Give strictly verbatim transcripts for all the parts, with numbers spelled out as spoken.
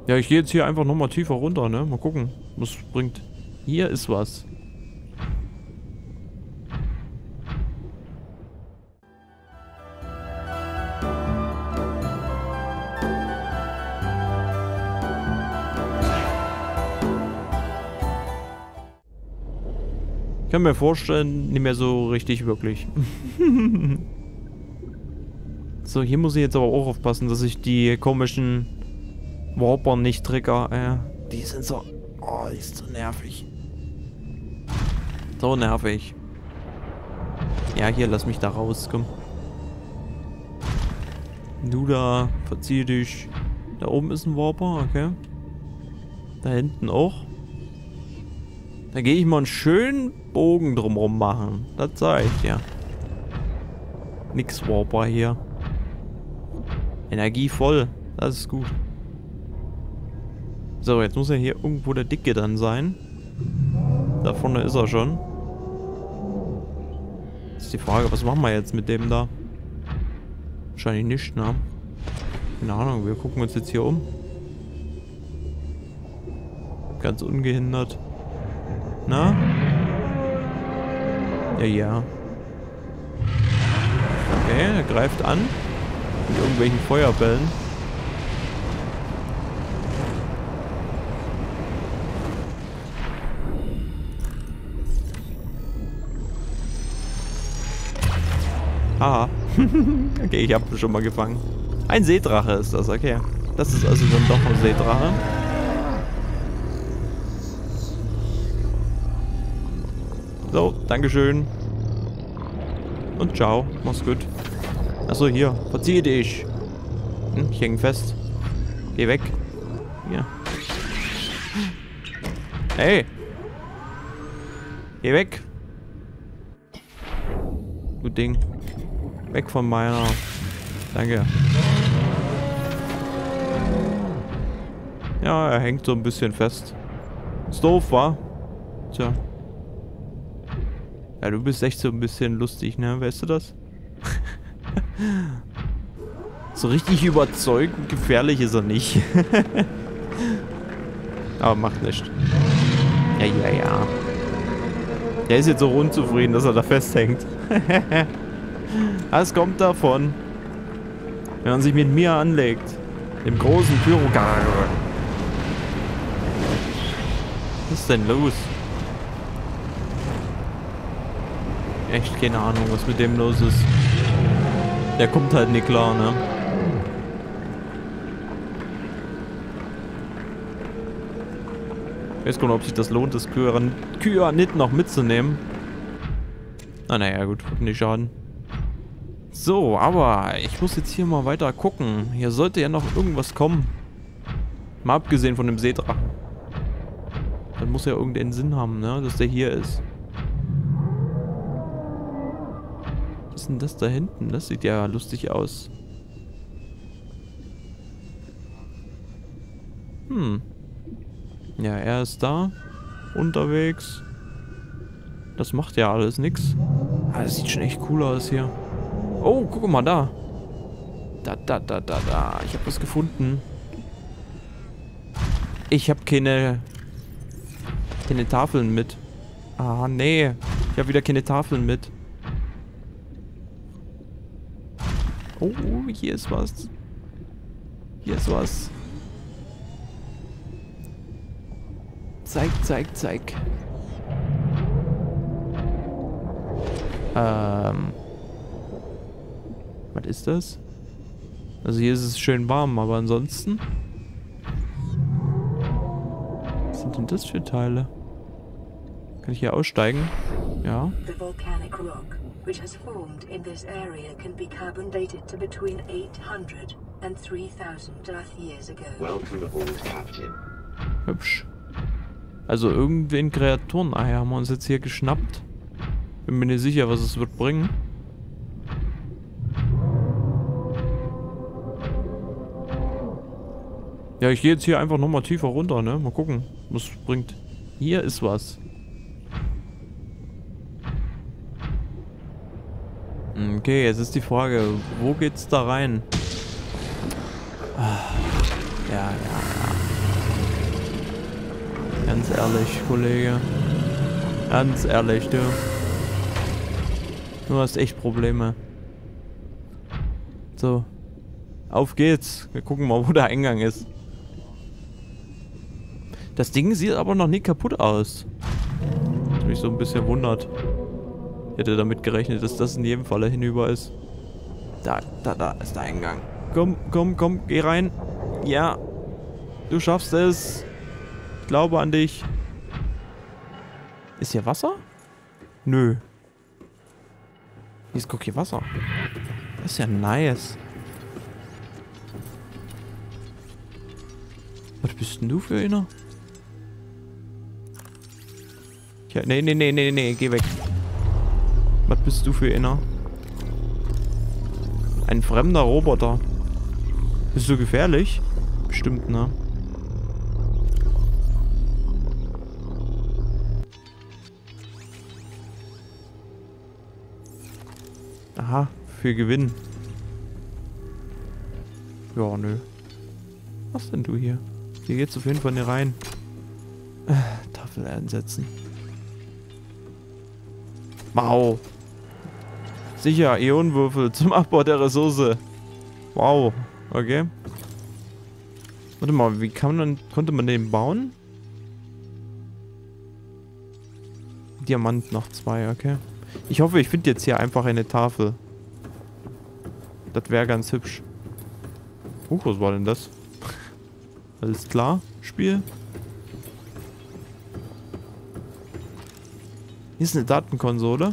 Ja, ich gehe jetzt hier einfach nochmal tiefer runter, ne? Mal gucken, was es bringt. Hier ist was. Ich kann mir vorstellen, nicht mehr so richtig wirklich. So, hier muss ich jetzt aber auch aufpassen, dass ich die komischen Warper nicht trigger. Äh, die sind so... Oh, die ist so nervig. So nervig. Ja, hier, lass mich da raus, komm. Du da, verzieh dich. Da oben ist ein Warper, okay. Da hinten auch. Da gehe ich mal einen schönen Bogen drumherum machen. Das sag ich dir. Nix Warper hier. Energie voll. Das ist gut. So, jetzt muss ja hier irgendwo der Dicke dann sein. Da vorne ist er schon. Das ist die Frage, was machen wir jetzt mit dem da? Wahrscheinlich nicht, ne? Keine Ahnung, wir gucken uns jetzt hier um. Ganz ungehindert. Na? Ja, ja. Okay, er greift an. Mit irgendwelchen Feuerbällen. Haha. Okay, ich habe schon mal gefangen. Ein Seedrache ist das, okay. Das ist also dann doch ein Seedrache. So, dankeschön. Und ciao. Mach's gut. Achso, hier. Verzieh dich. Hm, ich häng fest. Geh weg. Hier. Hey. Geh weg. Gut Ding. Weg von meiner. Danke. Ja, er hängt so ein bisschen fest. Ist doof, wa? Tja. Ja, du bist echt so ein bisschen lustig, ne? Weißt du das? So richtig überzeugend gefährlich ist er nicht. Aber macht nichts. Ja, ja, ja. Der ist jetzt so unzufrieden, dass er da festhängt. Das kommt davon, wenn man sich mit mir anlegt. Dem großen Pyrogar. Was ist denn los? Echt keine Ahnung, was mit dem los ist. Der kommt halt nicht klar, ne? Ich weiß gar nicht, ob sich das lohnt, das Kyanit noch mitzunehmen. Ah, naja, gut, wird nicht schaden. So, aber ich muss jetzt hier mal weiter gucken. Hier sollte ja noch irgendwas kommen. Mal abgesehen von dem Seedrachen. Das muss ja irgendeinen Sinn haben, ne? Dass der hier ist. Was ist denn das da hinten? Das sieht ja lustig aus. Hm. Ja, er ist da. Unterwegs. Das macht ja alles nix. Ah, das sieht schon echt cool aus hier. Oh, guck mal da. Da, da, da, da, da. Ich habe was gefunden. Ich habe keine... keine Tafeln mit. Ah, nee. Ich habe wieder keine Tafeln mit. Oh, hier ist was. Hier ist was. Zeig, zeig, zeig. Ähm. Was ist das? Also hier ist es schön warm, aber ansonsten... Was sind denn das für Teile? Kann ich hier aussteigen? Ja. The volcanic rock which has formed in this area can be carbon dated to between eight hundred and three thousand Earth years ago. Welcome aboard, Captain. Hübsch. Also irgendwen Kreaturen-Ei haben wir uns jetzt hier geschnappt. Bin mir nicht sicher, was es wird bringen. Ja, ich gehe jetzt hier einfach nochmal tiefer runter, ne? Mal gucken, was es bringt. Hier ist was. Okay, jetzt ist die Frage, wo geht's da rein? Ah, ja, ja, ja. Ganz ehrlich, Kollege. Ganz ehrlich, du. Du hast echt Probleme. So. Auf geht's. Wir gucken mal, wo der Eingang ist. Das Ding sieht aber noch nie kaputt aus. Was mich so ein bisschen wundert. Ich hätte damit gerechnet, dass das in jedem Falle hinüber ist. Da, da, da ist der Eingang. Komm, komm, komm, geh rein. Ja. Du schaffst es. Ich glaube an dich. Ist hier Wasser? Nö. Hier ist, guck, hier Wasser. Das ist ja nice. Was bist denn du für einer? Ja, nee, nee, nee, nee, nee, geh weg. Was bist du für einer? Ein fremder Roboter. Bist du gefährlich? Bestimmt, ne? Aha, für Gewinn. Ja, nö. Was denn du hier? Hier geht's auf jeden Fall nicht rein. Äh, Tafel einsetzen. Wow. Sicher, Ionenwürfel zum Abbau der Ressource. Wow. Okay. Warte mal, wie kann man, konnte man den bauen? Diamant noch zwei, okay. Ich hoffe, ich finde jetzt hier einfach eine Tafel. Das wäre ganz hübsch. Uh, was war denn das? Alles klar, Spiel. Hier ist eine Datenkonsole.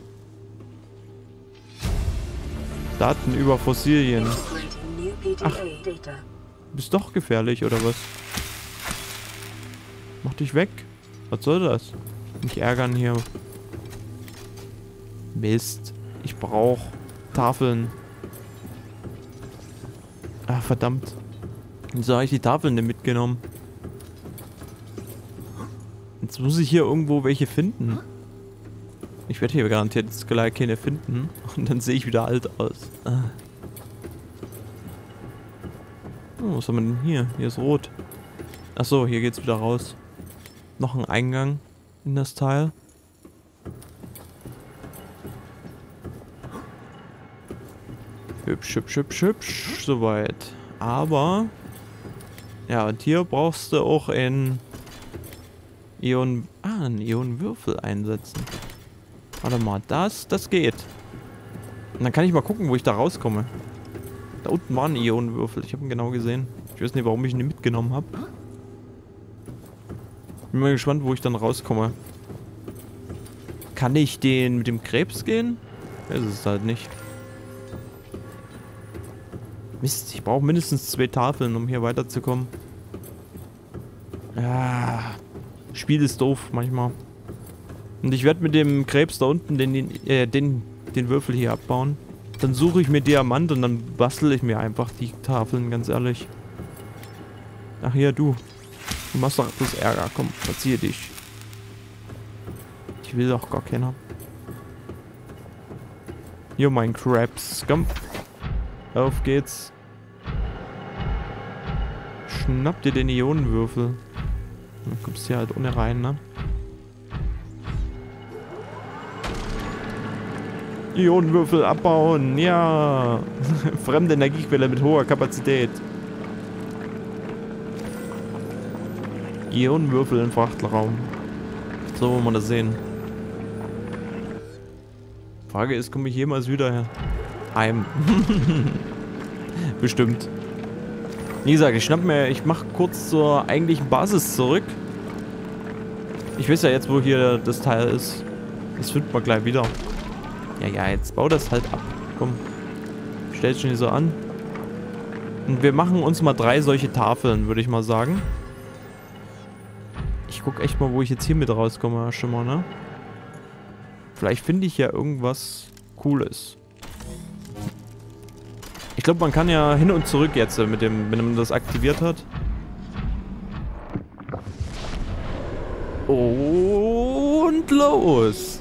Daten über Fossilien. Ach, bist doch gefährlich, oder was? Mach dich weg. Was soll das? Mich ärgern hier. Mist. Ich brauche Tafeln. Ah, verdammt. Wieso habe ich die Tafeln denn mitgenommen? Jetzt muss ich hier irgendwo welche finden. Ich werde hier garantiert jetzt gleich keine finden. Und dann sehe ich wieder alt aus. Ah. Oh, was haben wir denn hier? Hier ist rot. Achso, hier geht's wieder raus. Noch ein Eingang in das Teil. Hübsch, hübsch, hübsch, hübsch. Soweit. Aber... Ja, und hier brauchst du auch einen Ion... Ah, einen Ionenwürfel einsetzen. Warte mal, das, das geht. Und dann kann ich mal gucken, wo ich da rauskomme. Da unten war ein Ionenwürfel. Ich habe ihn genau gesehen. Ich weiß nicht, warum ich ihn nicht mitgenommen habe. Bin mal gespannt, wo ich dann rauskomme. Kann ich den mit dem Krebs gehen? Weiß es halt nicht. Mist, ich brauche mindestens zwei Tafeln, um hier weiterzukommen. Ah, Spiel ist doof manchmal. Und ich werde mit dem Krebs da unten den, äh, den, den Würfel hier abbauen. Dann suche ich mir Diamant und dann bastel ich mir einfach die Tafeln, ganz ehrlich. Ach ja, du. Du machst doch bloß Ärger. Komm, verzieh dich. Ich will doch gar keiner. Hier, mein Krebs. Komm. Auf geht's. Schnapp dir den Ionenwürfel. Dann kommst du hier halt ohne rein, ne? Ionenwürfel abbauen, ja. Fremde Energiequelle mit hoher Kapazität. Ionenwürfel im Frachtraum. So wollen wir das sehen. Frage ist, komme ich jemals wieder her? Heim. Bestimmt. Wie gesagt, ich schnapp mir, ich mach kurz zur eigentlichen Basis zurück. Ich weiß ja jetzt, wo hier das Teil ist. Das findet man gleich wieder. Ja, ja, jetzt bau das halt ab. Komm. Stell dich schon hier so an. Und wir machen uns mal drei solche Tafeln, würde ich mal sagen. Ich guck echt mal, wo ich jetzt hier mit rauskomme, schon mal, ne? Vielleicht finde ich ja irgendwas Cooles. Ich glaube, man kann ja hin und zurück jetzt mit dem, wenn man das aktiviert hat. Und los!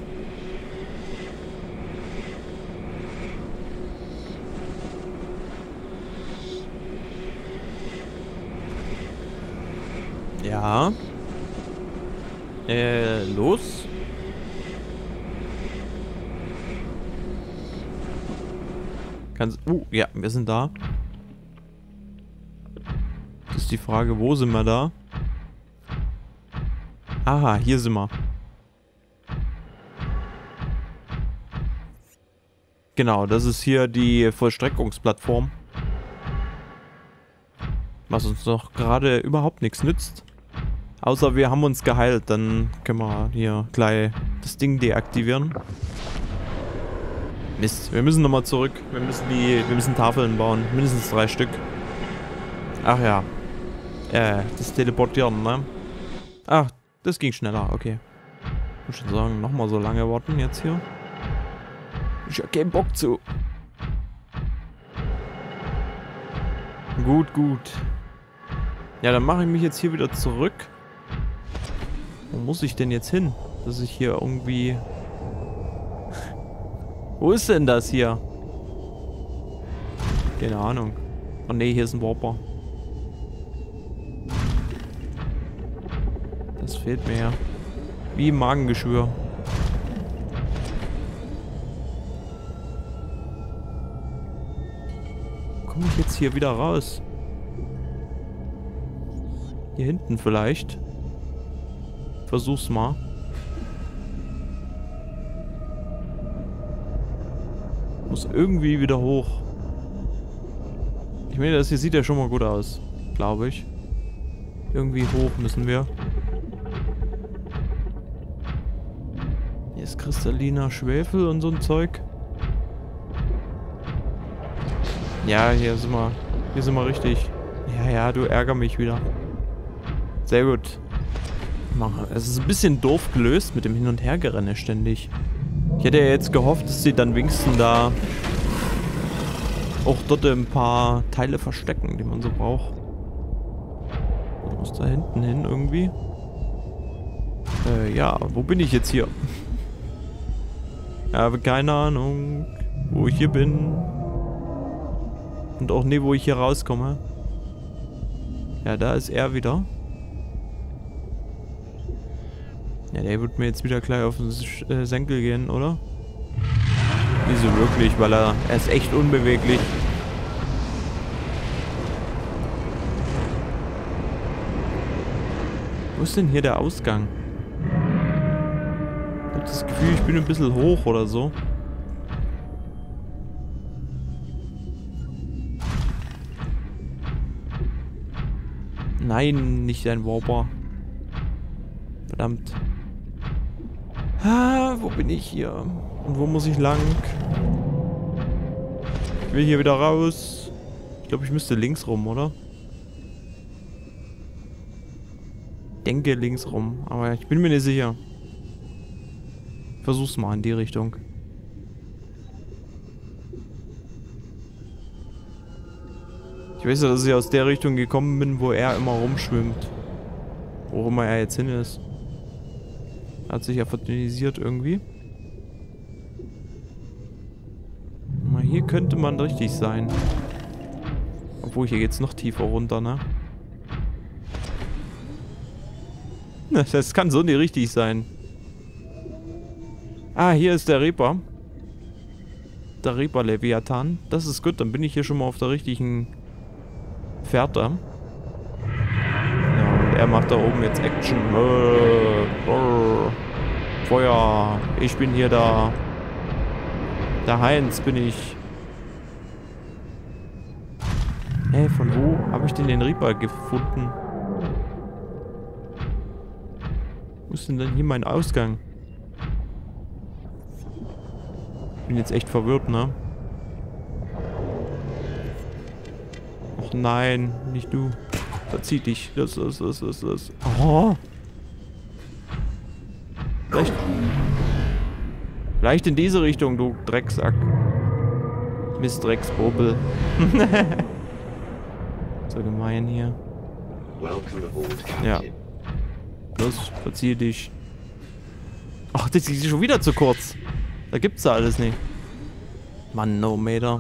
Ja. Äh, los. Kannst. Uh, ja, wir sind da. Das ist die Frage, wo sind wir da? Aha, hier sind wir. Genau, das ist hier die Vollstreckungsplattform. Was uns noch gerade überhaupt nichts nützt. Außer wir haben uns geheilt, dann können wir hier gleich das Ding deaktivieren. Mist, wir müssen nochmal zurück. Wir müssen die, wir müssen Tafeln bauen. Mindestens drei Stück. Ach ja. Äh, das Teleportieren, ne? Ach, das ging schneller, okay. Ich muss schon sagen, nochmal so lange warten jetzt hier. Ich hab keinen Bock zu. Gut, gut. Ja, dann mache ich mich jetzt hier wieder zurück. Wo muss ich denn jetzt hin? Dass ich hier irgendwie... Wo ist denn das hier? Keine Ahnung. Oh ne, hier ist ein Warper. Das fehlt mir ja. Wie im Magengeschwür. Komme ich jetzt hier wieder raus? Hier hinten vielleicht. Versuch's mal. Muss irgendwie wieder hoch. Ich meine, das hier sieht ja schon mal gut aus. Glaube ich. Irgendwie hoch müssen wir. Hier ist kristalliner Schwefel und so ein Zeug. Ja, hier sind wir. Hier sind wir richtig. Ja, ja, du ärger mich wieder. Sehr gut. Es ist ein bisschen doof gelöst mit dem Hin- und Hergerenne ständig. Ich hätte ja jetzt gehofft, dass sie dann wenigstens da auch dort ein paar Teile verstecken, die man so braucht. Ich muss da hinten hin irgendwie. Äh, ja, wo bin ich jetzt hier? Ich habe keine Ahnung, wo ich hier bin. Und auch nicht, wo ich hier rauskomme. Ja, da ist er wieder. Ja, der wird mir jetzt wieder gleich auf den äh, Senkel gehen, oder? Nicht so wirklich, weil er, er ist echt unbeweglich. Wo ist denn hier der Ausgang? Ich habe das Gefühl, ich bin ein bisschen hoch oder so. Nein, nicht ein Warper. Verdammt. Ah, wo bin ich hier? Und wo muss ich lang? Ich will hier wieder raus. Ich glaube, ich müsste links rum, oder? Denke links rum, aber ich bin mir nicht sicher. Versuch's mal in die Richtung. Ich weiß ja, dass ich aus der Richtung gekommen bin, wo er immer rumschwimmt. Wo auch immer er jetzt hin ist. Hat sich ja verdünnisiert irgendwie. Mal hier könnte man richtig sein. Obwohl, hier geht's noch tiefer runter, ne? Das kann so nicht richtig sein. Ah, hier ist der Reaper. Der Reaper Leviathan. Das ist gut, dann bin ich hier schon mal auf der richtigen Fährte. Ja, und er macht da oben jetzt Action. Feuer. Ich bin hier da. Der Heinz bin ich. Hey, von wo habe ich denn den Reaper gefunden? Wo ist denn, denn hier mein Ausgang? Bin jetzt echt verwirrt, ne? Och nein, nicht du. Verzieh dich. Das, das, das, das, das. Oh. Vielleicht. Vielleicht in diese Richtung, du Drecksack. Mist Drecksbobel. So gemein hier. Ja. Los, verzieh dich. Ach, das ist schon wieder zu kurz. Da gibt's ja alles nicht. Mann, no Meter.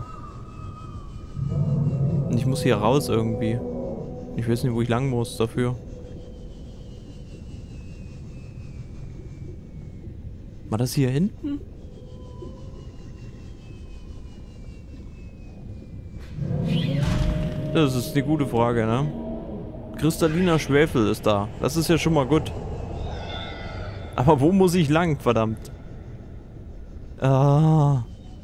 Und ich muss hier raus irgendwie. Ich weiß nicht, wo ich lang muss dafür. War das hier hinten? Das ist eine gute Frage, ne? Kristalliner Schwefel ist da. Das ist ja schon mal gut. Aber wo muss ich lang, verdammt? Ah.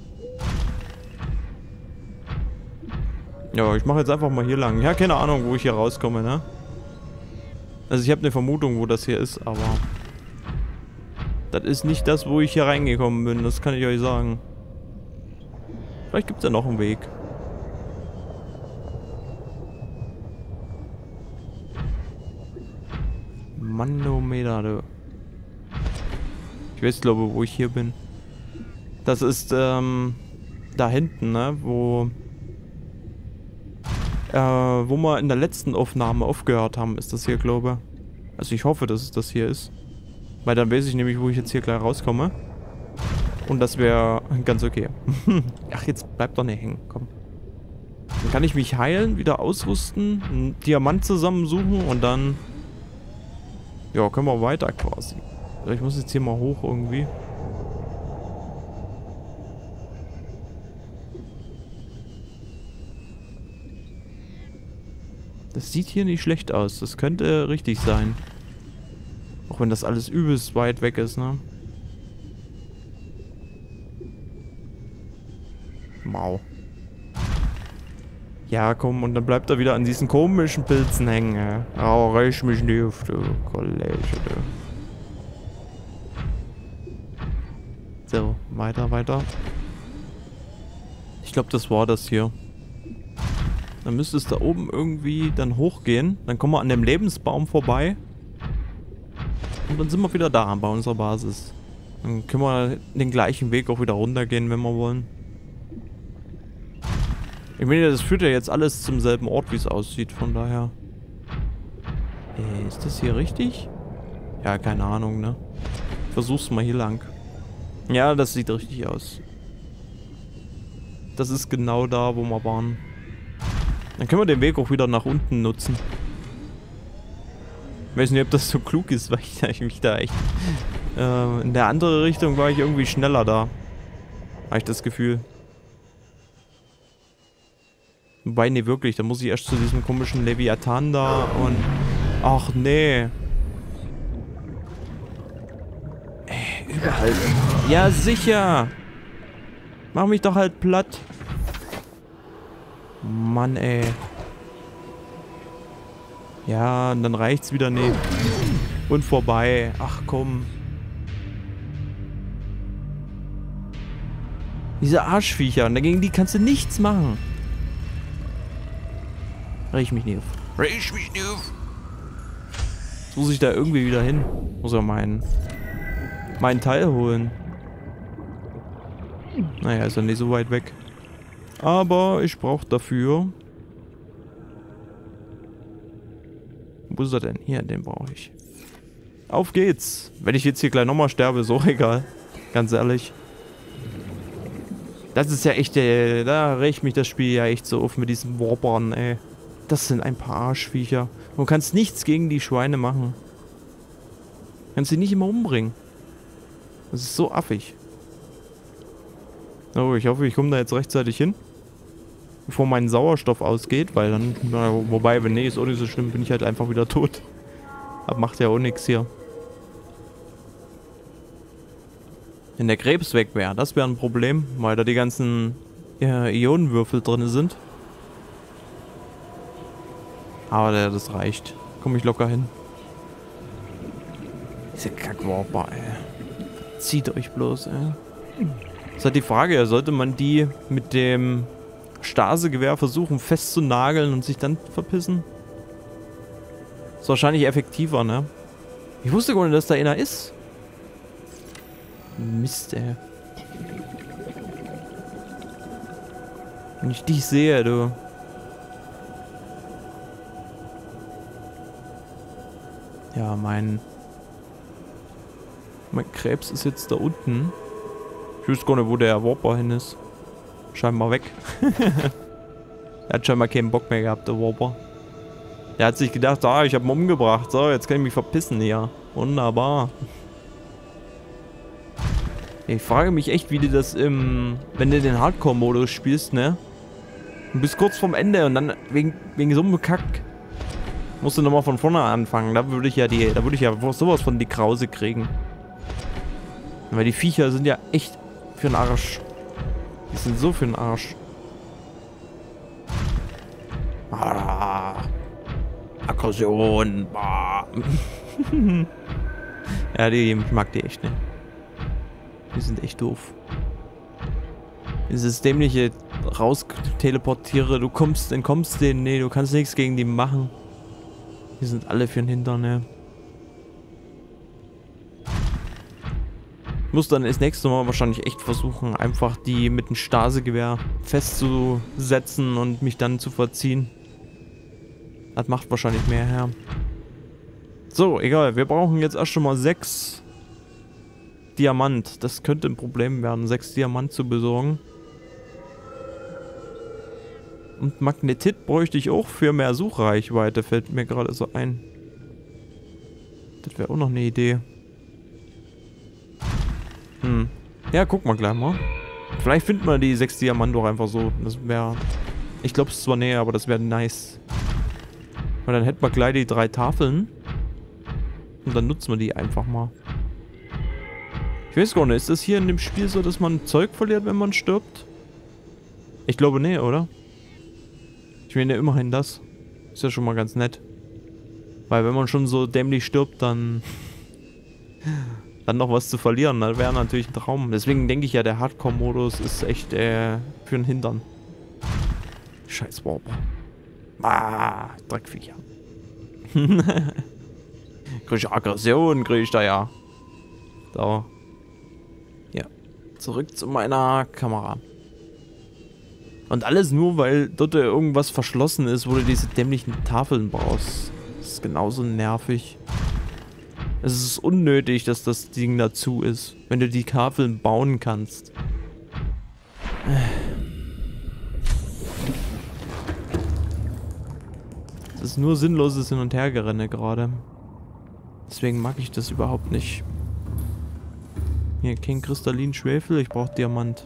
Ja, ich mache jetzt einfach mal hier lang. Ja, keine Ahnung, wo ich hier rauskomme, ne? Also ich habe eine Vermutung, wo das hier ist, aber... Das ist nicht das, wo ich hier reingekommen bin, das kann ich euch sagen. Vielleicht gibt es ja noch einen Weg. Manometer, du. Ich weiß, glaube wo ich hier bin. Das ist, ähm, da hinten, ne, wo, äh, wo wir in der letzten Aufnahme aufgehört haben, ist das hier, glaube ich. Also ich hoffe, dass es das hier ist. Weil dann weiß ich nämlich, wo ich jetzt hier gleich rauskomme. Und das wäre ganz okay. Ach, jetzt bleibt doch nicht hängen, komm. Dann kann ich mich heilen, wieder ausrüsten, einen Diamant zusammensuchen und dann... Ja, können wir weiter quasi. Ich muss jetzt hier mal hoch irgendwie. Das sieht hier nicht schlecht aus. Das könnte richtig sein. Auch wenn das alles übelst weit weg ist, ne? Wow. Ja, komm, und dann bleibt er wieder an diesen komischen Pilzen hängen, ja. Oh, reich mich nicht auf, du Kollege, du. So, weiter, weiter. Ich glaube, das war das hier. Dann müsste es da oben irgendwie dann hochgehen. Dann kommen wir an dem Lebensbaum vorbei. Und dann sind wir wieder da bei unserer Basis. Dann können wir den gleichen Weg auch wieder runtergehen, wenn wir wollen. Ich meine, das führt ja jetzt alles zum selben Ort, wie es aussieht, von daher. Äh, ist das hier richtig? Ja, keine Ahnung, ne? Ich versuch's mal hier lang. Ja, das sieht richtig aus. Das ist genau da, wo wir waren. Dann können wir den Weg auch wieder nach unten nutzen. Ich weiß nicht, ob das so klug ist, weil ich, ich mich da echt... Äh, in der andere Richtung war ich irgendwie schneller da. Habe ich das Gefühl. Wobei, nee, wirklich, da muss ich erst zu diesem komischen Leviathan da und... Ach, nee. Ey, überall. Ja, sicher. Mach mich doch halt platt. Mann, ey. Ja, und dann reicht's wieder nicht. Und vorbei. Ach, komm. Diese Arschviecher, und dagegen die kannst du nichts machen. Reg mich nicht auf. Reg mich nicht auf. Jetzt muss ich da irgendwie wieder hin. Muss ja meinen... meinen Teil holen. Naja, ist ja nicht so weit weg. Aber ich brauche dafür... Wo ist er denn? Hier, den brauche ich. Auf geht's. Wenn ich jetzt hier gleich nochmal sterbe, ist auch egal. Ganz ehrlich. Das ist ja echt, ey, da regt mich das Spiel ja echt so auf mit diesen Warpern, ey. Das sind ein paar Arschviecher. Du kannst nichts gegen die Schweine machen. Du kannst sie nicht immer umbringen. Das ist so affig. Oh, ich hoffe, ich komme da jetzt rechtzeitig hin. Bevor mein Sauerstoff ausgeht, weil dann, na, wobei, wenn nee, ist auch nicht so schlimm, bin ich halt einfach wieder tot. Aber macht ja auch nichts hier. Wenn der Krebs weg wäre, das wäre ein Problem, weil da die ganzen äh, Ionenwürfel drin sind. Aber der, das reicht. Komme ich locker hin. Diese Kackwarper, ey. Zieht euch bloß, ey. Das ist halt die Frage, sollte man die mit dem Stasegewehr versuchen festzunageln und sich dann verpissen? Ist wahrscheinlich effektiver, ne? Ich wusste gar nicht, dass da einer ist. Mist, ey. Wenn ich dich sehe, du. Ja, mein... Mein Krebs ist jetzt da unten. Ich wüsste gar nicht, wo der Warper hin ist. Scheinbar weg. Er hat scheinbar keinen Bock mehr gehabt, der Warper. Der hat sich gedacht, ah, ich hab ihn umgebracht. So, jetzt kann ich mich verpissen hier. Wunderbar. Ich frage mich echt, wie du das im... Wenn du den Hardcore-Modus spielst, ne? Du bist kurz vorm Ende und dann wegen, wegen so einem Kack musst du nochmal von vorne anfangen. Da würde ich ja die... Da würde ich ja sowas von die Krause kriegen. Weil die Viecher sind ja echt für den Arsch. Die sind so für den Arsch. Ah, Aggression. Ah. Ja, die, ich mag die echt nicht. Die sind echt doof. Dieses dämliche raus-teleportiere, du kommst, entkommst denen, nee, du kannst nichts gegen die machen. Die sind alle für den Hintern, ne. Ich muss dann das nächste Mal wahrscheinlich echt versuchen, einfach die mit dem Stasegewehr festzusetzen und mich dann zu verziehen. Das macht wahrscheinlich mehr her. So, egal, wir brauchen jetzt erst schon mal sechs Diamant. Das könnte ein Problem werden, sechs Diamant zu besorgen. Und Magnetit bräuchte ich auch für mehr Suchreichweite, fällt mir gerade so ein. Das wäre auch noch eine Idee. Hm. Ja, guck mal gleich mal. Vielleicht finden wir die sechs Diamant doch einfach so. Das wäre... Ich glaube es ist zwar näher, aber das wäre nice. Und dann hätten wir gleich die drei Tafeln. Und dann nutzen wir die einfach mal. Ich weiß gar nicht, ist das hier in dem Spiel so, dass man Zeug verliert, wenn man stirbt? Ich glaube nee, oder? Ich meine immerhin das. Ist ja schon mal ganz nett. Weil wenn man schon so dämlich stirbt, dann... dann noch was zu verlieren, das wäre natürlich ein Traum. Deswegen denke ich ja, der Hardcore-Modus ist echt äh, für den Hintern. Scheiß Warper. Ah, Dreckviecher. Krieg ich Aggression, krieg ich da ja. Da. Ja. Zurück zu meiner Kamera. Und alles nur, weil dort irgendwas verschlossen ist, wo du diese dämlichen Tafeln brauchst. Das ist genauso nervig. Es ist unnötig, dass das Ding dazu ist, wenn du die Tafeln bauen kannst. Es ist nur sinnloses Hin- und Hergerenne gerade. Deswegen mag ich das überhaupt nicht. Hier, kein kristallinen Schwefel, ich brauche Diamant.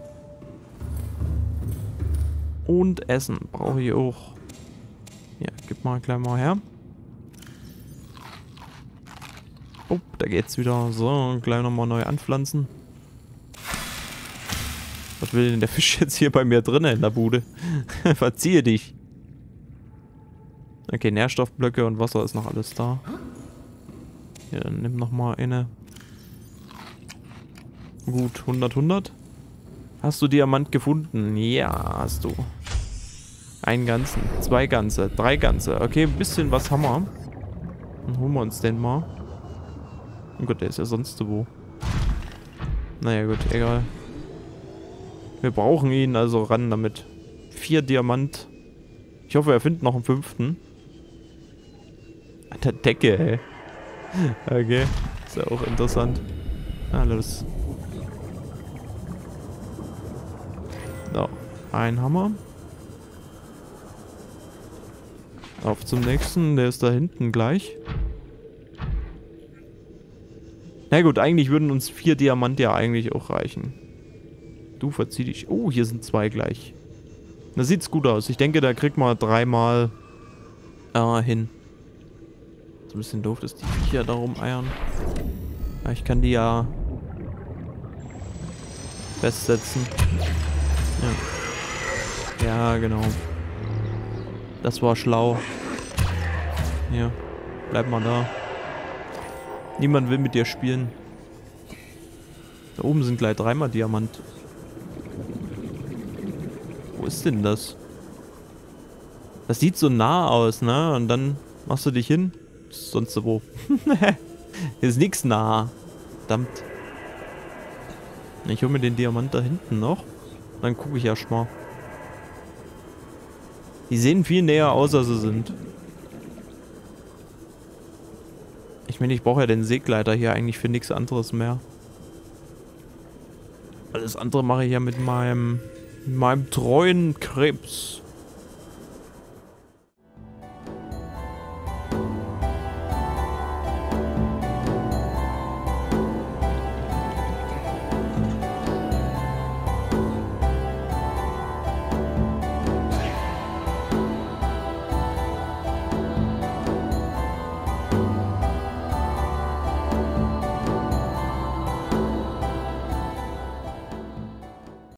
Und Essen brauche ich auch. Ja, gib mal gleich mal her. Oh, da geht's wieder. So, gleich nochmal neu anpflanzen. Was will denn der Fisch jetzt hier bei mir drinnen in der Bude? Verziehe dich. Okay, Nährstoffblöcke und Wasser ist noch alles da. Ja, dann nimm nochmal eine. Gut, hundert, hundert. Hast du Diamant gefunden? Ja, hast du. Einen ganzen, zwei ganze, drei ganze. Okay, ein bisschen was haben wir. Dann holen wir uns den mal. Oh Gott, der ist ja sonst wo. Naja gut, egal. Wir brauchen ihn, also ran damit. Vier Diamant. Ich hoffe, er findet noch einen fünften. An der Decke, ey. Okay, ist ja auch interessant. Ah, los. So, ein Hammer. Auf zum nächsten, der ist da hinten gleich. Na gut, eigentlich würden uns vier Diamant ja eigentlich auch reichen. Du verzieh dich. Oh, hier sind zwei gleich. Da sieht's gut aus. Ich denke, da kriegt man dreimal äh, hin. Ist ein bisschen doof, dass die Viecher da rumeiern. Ja, ich kann die ja festsetzen. Ja. Ja, genau. Das war schlau. Ja, bleib mal da. Niemand will mit dir spielen. Da oben sind gleich dreimal Diamant. Wo ist denn das? Das sieht so nah aus, ne? Und dann machst du dich hin. Sonst wo. Hier ist nichts nah. Verdammt. Ich hole mir den Diamant da hinten noch. Dann gucke ich erst mal. Die sehen viel näher aus, als sie sind. Ich meine, ich brauche ja den Segleiter hier eigentlich für nichts anderes mehr. Alles andere mache ich ja mit meinem, mit meinem treuen Krebs.